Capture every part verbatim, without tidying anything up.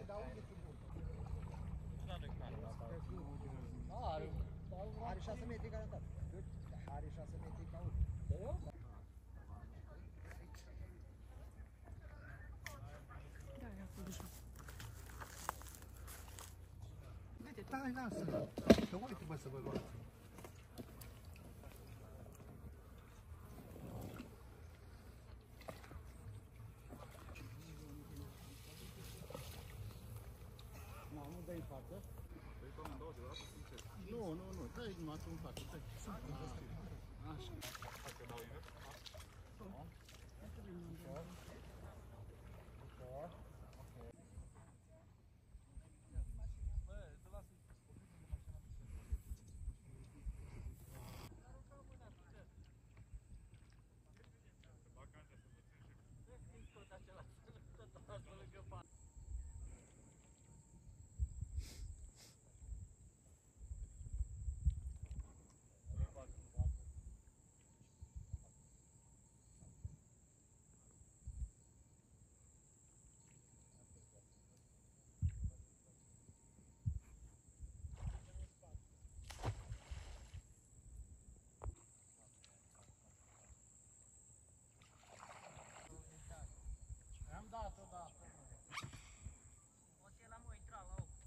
Are, are șase metri garantat. Are șase metri ca urmă. Serios? Stai, lasă. Că uite, bă, să vă luați. Nu dai în față. Nu, nu, nu, dai numai în față. Așa. Am dat odată. O să l-am o intrat la ochi.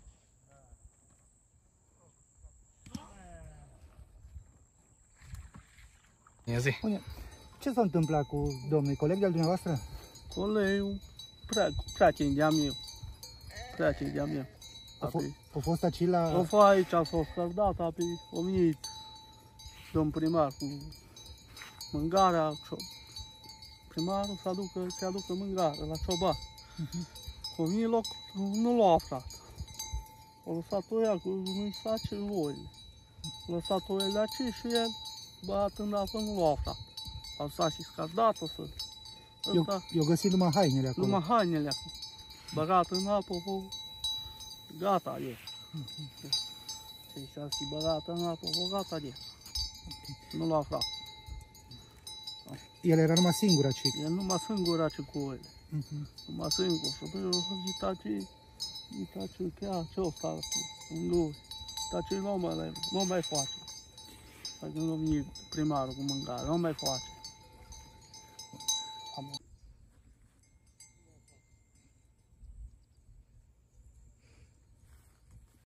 Ia zi. Bine. Ce s-a întâmplat cu domnul coleg de-al dumneavoastră? Colegul, prea, prea ce de-a meu. Prea ce de-a meu. A, a fost aici la... O fost aici, a fost cărdat, apoi a venit domn primar cu mângarea. Primarul să aducă, să aducă mângare la cioban. Cu mine loc nu l-a aflat. A lăsat-o ea cu nu-i sace oile. A lăsat oile aici și el, băiat în apă, nu l-a aflat. A lăsat și scardată să... Eu, eu găsit numai hainele acolo. Numai hainele acolo. Băgat în apă, o... gata e. Și s-a și băgat în apă, o gata e. Nu l-a aflat. El era numai singur aici. El numai singur aici cu oile. Numai singur. Și apoi o să zic, taci, taci, chiar ce-o sta în lui. Taci nu mai, nu mai face. Adică nu vine primarul cu mâncare, nu mai face. Am